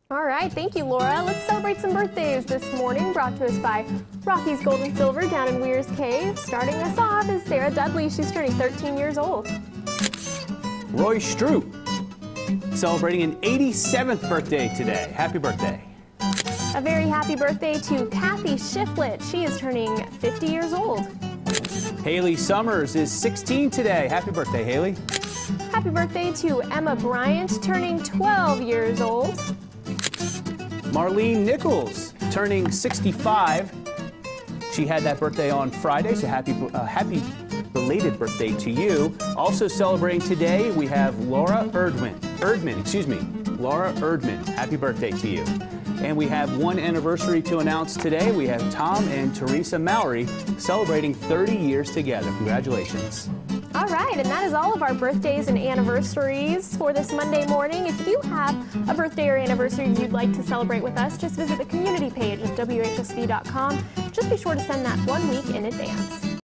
All right, thank you, Laura. Let's celebrate some birthdays this morning, brought to us by Rocky's Gold and Silver down in Weir's Cave. Starting us off is Sarah Dudley. She's turning 13 years old. Roy Stroop, celebrating an 87th birthday today. Happy birthday. A very happy birthday to Kathy Shiflett. She is turning 50 years old. Haley Summers is 16 today. Happy birthday, Haley. Happy birthday to Emma Bryant, turning 12 years old. Marlene Nichols, turning 65. She had that birthday on Friday, so happy belated birthday to you. Also celebrating today, we have Laura Erdman. Laura Erdman, happy birthday to you. And we have one anniversary to announce today. We have Tom and Teresa Mowry celebrating 30 years together. Congratulations. All right, and that is all of our birthdays and anniversaries for this Monday morning. If you have a birthday or anniversary you'd like to celebrate with us, just visit the community page at WHSV.com. Just be sure to send that 1 week in advance.